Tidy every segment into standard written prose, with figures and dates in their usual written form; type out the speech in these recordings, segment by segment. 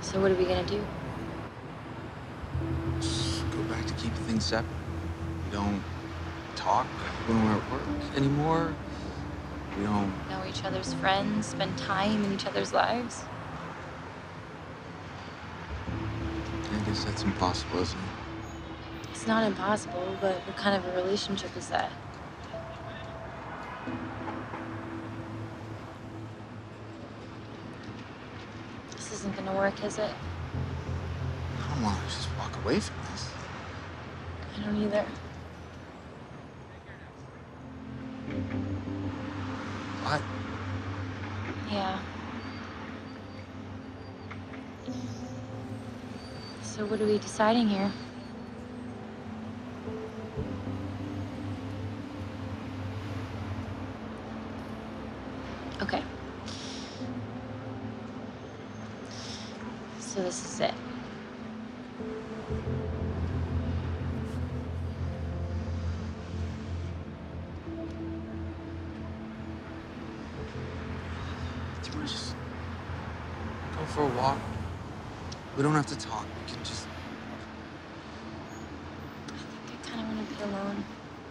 So what are we gonna do? Just go back to keep things separate. We don't talk when we're at work anymore. We don't Know each other's friends, spend time in each other's lives? I guess that's impossible, isn't it? It's not impossible, but what kind of a relationship is that? This isn't gonna work, is it? I don't want to just walk away from this. I don't either. What? Yeah. So what are we deciding here? Okay. So this is it. Do you want to just go for a walk? We don't have to talk. We can just... I think I kind of want to be alone.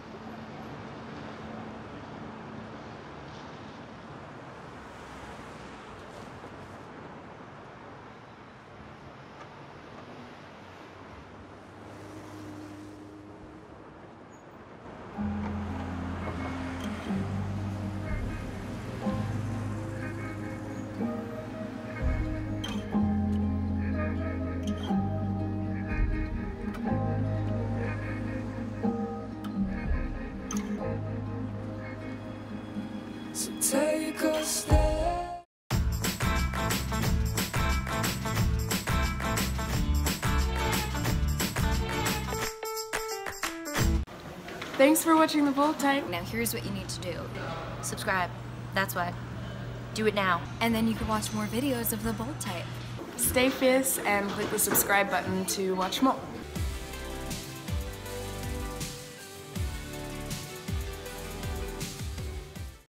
So take a step. Thanks for watching The Bold Type. Now here's what you need to do. Subscribe. That's what. Do it now. And then you can watch more videos of The Bold Type. Stay fierce and click the subscribe button to watch more.